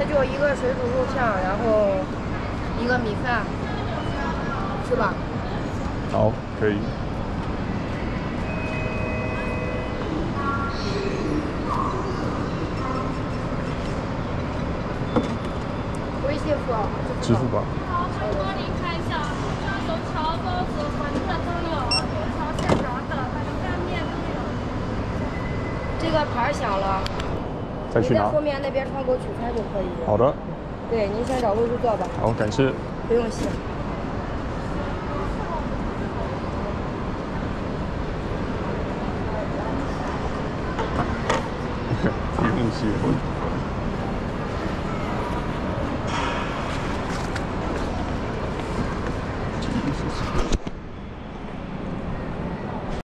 那就一个水煮肉片，然后一个米饭，是吧？ 好，可以。 微信付， 支付宝。 好，欢迎光临看一下，像油条、包子、馄饨都有，油条现炸的，还有干面都有。 这个牌响了， 再去拿。 你在后面那边窗口取餐就可以。 好的。 对，您先找位置坐吧。 好，感谢。 不用谢。 不用谢。